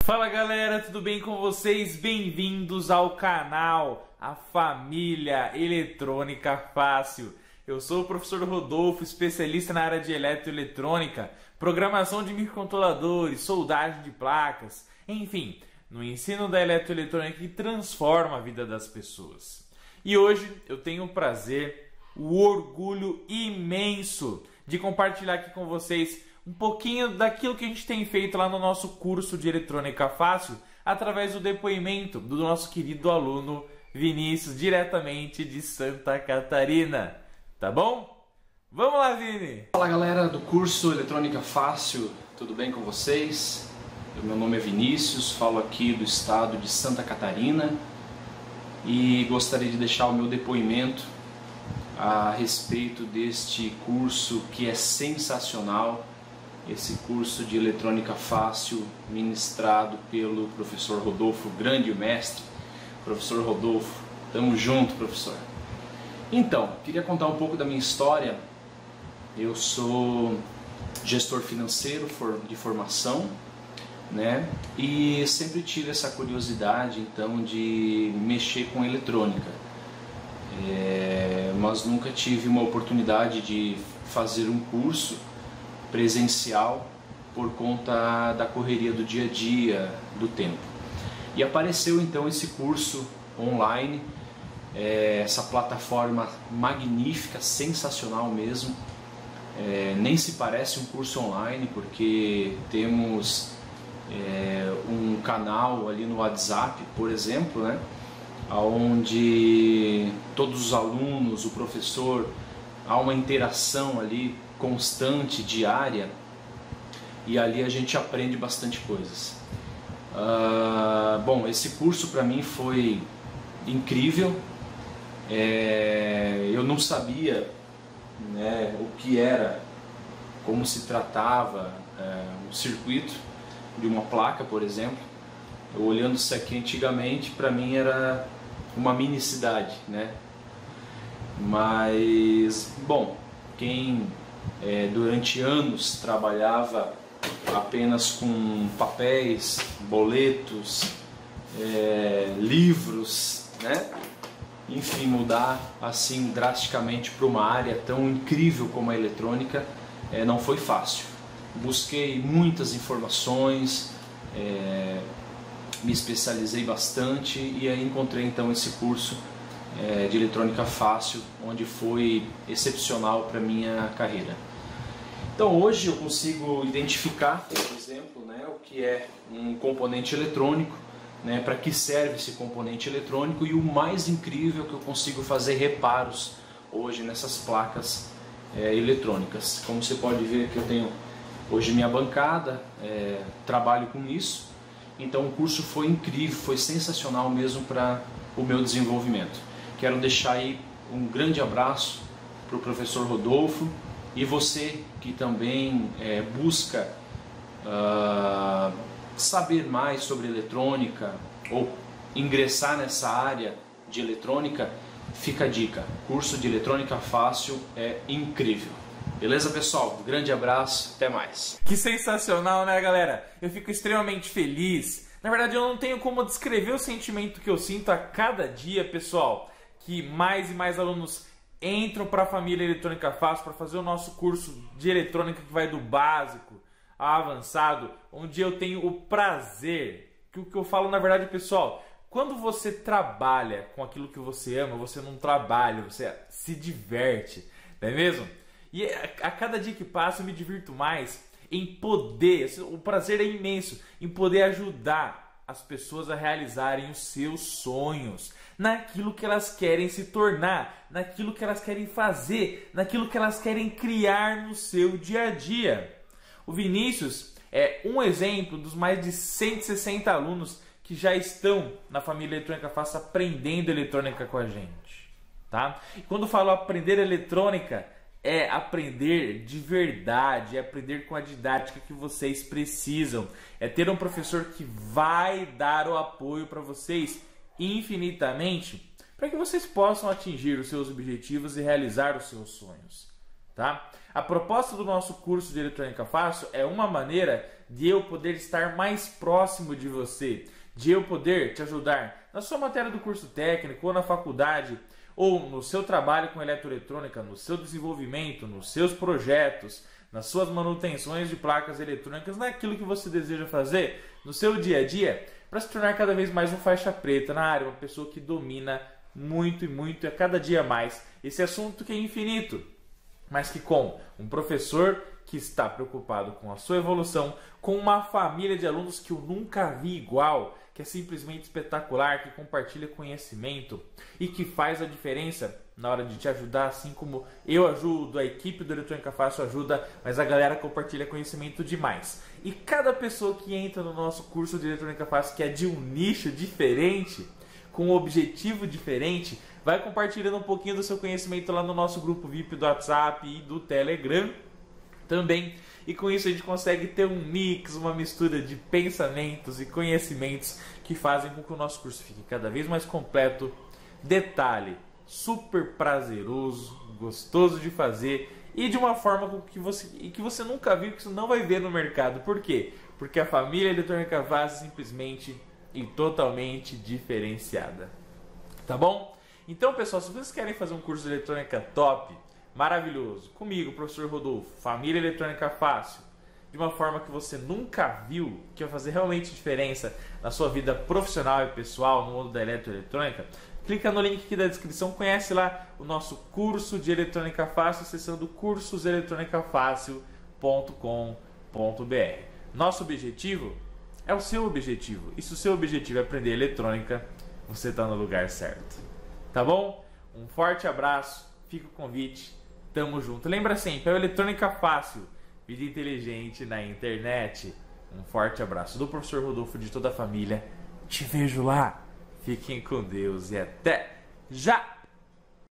Fala galera, tudo bem com vocês? Bem-vindos ao canal A Família Eletrônica Fácil. Eu sou o professor Rodolfo, especialista na área de eletroeletrônica, programação de microcontroladores, soldagem de placas, enfim, no ensino da eletroeletrônica que transforma a vida das pessoas. E hoje eu tenho o prazer, o orgulho imenso de compartilhar aqui com vocês um pouquinho daquilo que a gente tem feito lá no nosso curso de Eletrônica Fácil, através do depoimento do nosso querido aluno Vinícius, diretamente de Santa Catarina. Tá bom? Vamos lá, Vini! Fala galera do curso Eletrônica Fácil, tudo bem com vocês? Meu nome é Vinícius, falo aqui do estado de Santa Catarina e gostaria de deixar o meu depoimento a respeito deste curso que é sensacional. Esse curso de Eletrônica Fácil, ministrado pelo professor Rodolfo, grande mestre. Professor Rodolfo, tamo junto, professor. Então, queria contar um pouco da minha história. Eu sou gestor financeiro de formação, né? E sempre tive essa curiosidade, então, de mexer com eletrônica. Mas nunca tive uma oportunidade de fazer um curso presencial por conta da correria do dia a dia, do tempo. E apareceu então esse curso online, essa plataforma magnífica, sensacional mesmo. Nem se parece um curso online, porque temos um canal ali no WhatsApp, por exemplo, né, onde todos os alunos, o professor, há uma interação ali constante, diária, e ali a gente aprende bastante coisas. Bom, esse curso para mim foi incrível. Eu não sabia, né, o que era, como se tratava o circuito de uma placa, por exemplo. Eu, olhando isso aqui antigamente, para mim era uma mini cidade, né? Mas, bom, quem durante anos trabalhava apenas com papéis, boletos, livros, né? Enfim, mudar assim drasticamente para uma área tão incrível como a eletrônica não foi fácil. Busquei muitas informações, me especializei bastante e aí encontrei então esse curso de Eletrônica Fácil, onde foi excepcional para minha carreira. Então hoje eu consigo identificar, por exemplo, né, o que é um componente eletrônico, né, para que serve esse componente eletrônico, e o mais incrível é que eu consigo fazer reparos hoje nessas placas eletrônicas. Como você pode ver que eu tenho hoje minha bancada, trabalho com isso, então o curso foi incrível, foi sensacional mesmo para o meu desenvolvimento. Quero deixar aí um grande abraço para o professor Rodolfo, e você que também busca saber mais sobre eletrônica ou ingressar nessa área de eletrônica, fica a dica, curso de Eletrônica Fácil é incrível. Beleza, pessoal? Grande abraço, até mais. Que sensacional, né, galera? Eu fico extremamente feliz. Na verdade, eu não tenho como descrever o sentimento que eu sinto a cada dia, pessoal, que mais e mais alunos entram para a Família Eletrônica Fácil para fazer o nosso curso de eletrônica, que vai do básico ao avançado, onde eu tenho o prazer, que o que eu falo na verdade, pessoal, quando você trabalha com aquilo que você ama, você não trabalha, você se diverte, não é mesmo? E a cada dia que passa eu me divirto mais em poder, o prazer é imenso, em poder ajudar as pessoas a realizarem os seus sonhos, naquilo que elas querem se tornar, naquilo que elas querem fazer, naquilo que elas querem criar no seu dia a dia. O Vinícius é um exemplo dos mais de 160 alunos que já estão na Família Eletrônica Fácil aprendendo eletrônica com a gente, tá? E quando falo aprender eletrônica, é aprender de verdade, é aprender com a didática que vocês precisam. É ter um professor que vai dar o apoio para vocês infinitamente, para que vocês possam atingir os seus objetivos e realizar os seus sonhos, tá? A proposta do nosso curso de Eletrônica Fácil é uma maneira de eu poder estar mais próximo de você, de eu poder te ajudar na sua matéria do curso técnico ou na faculdade, ou no seu trabalho com eletroeletrônica, no seu desenvolvimento, nos seus projetos, nas suas manutenções de placas eletrônicas, naquilo que você deseja fazer no seu dia a dia, para se tornar cada vez mais um faixa preta na área, uma pessoa que domina muito e muito a cada dia mais esse assunto que é infinito, mas que com um professor que está preocupado com a sua evolução, com uma família de alunos que eu nunca vi igual, que é simplesmente espetacular, que compartilha conhecimento e que faz a diferença na hora de te ajudar, assim como eu ajudo, a equipe do Eletrônica Fácil ajuda, mas a galera compartilha conhecimento demais. E cada pessoa que entra no nosso curso de Eletrônica Fácil, que é de um nicho diferente, com um objetivo diferente, vai compartilhando um pouquinho do seu conhecimento lá no nosso grupo VIP do WhatsApp e do Telegram também. E com isso a gente consegue ter um mix, uma mistura de pensamentos e conhecimentos que fazem com que o nosso curso fique cada vez mais completo. Detalhe, super prazeroso, gostoso de fazer e de uma forma que você nunca viu, que você não vai ver no mercado. Por quê? Porque a família Eletrônica Fácil é simplesmente e totalmente diferenciada. Tá bom? Então, pessoal, se vocês querem fazer um curso de eletrônica top, maravilhoso, comigo, professor Rodolfo, família Eletrônica Fácil, de uma forma que você nunca viu, que vai fazer realmente diferença na sua vida profissional e pessoal no mundo da eletroeletrônica, clica no link aqui da descrição, conhece lá o nosso curso de Eletrônica Fácil, acessando cursoseletronicafácil.com.br. Nosso objetivo é o seu objetivo. E se o seu objetivo é aprender eletrônica, você está no lugar certo. Tá bom? Um forte abraço, fica o convite, tamo junto. Lembra sempre, é o Eletrônica Fácil, vida inteligente na internet. Um forte abraço do professor Rodolfo, de toda a família. Te vejo lá. Fiquem com Deus e até já!